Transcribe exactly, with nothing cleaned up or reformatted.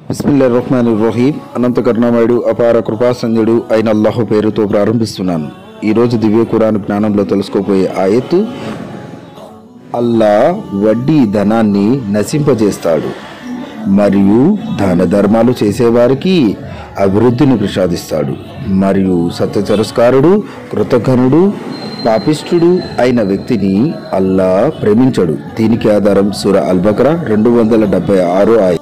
బిస్మిల్లాహిర్ రహ్మానిర్ రహీం. అనంత కరుణామయుడు అపార కృపాసంజుడు అయిన అల్లాహు పేరుతో ప్రారంభిస్తున్నాను. ఈరోజు దివ్య ఖురాన్ జ్ఞానంలో తెలుసుకోబోయే ఆయత్తు, అల్లా వడ్డీ ధనాన్ని నశింపజేస్తాడు మరియు దాన ధర్మాలు చేసేవారికి అభివృద్ధిని ప్రసాదిస్తాడు. మరియు సత్య తిరస్కారుడు, కృతఘ్నుడు, పాపిష్ఠుడు అయిన వ్యక్తిని అల్లా ప్రేమించడు. దీనికి ఆధారం సూరా అల్ బకరా రెండు వందల డెబ్బై ఆరో ఆయత.